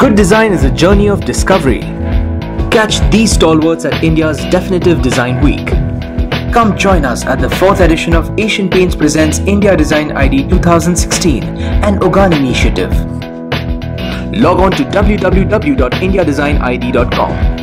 Good design is a journey of discovery. Catch these stalwarts at India's Definitive Design Week. Come join us at the 4th edition of Asian Paints Presents India Design ID 2016, an Ogan initiative. Log on to www.indiadesignid.com.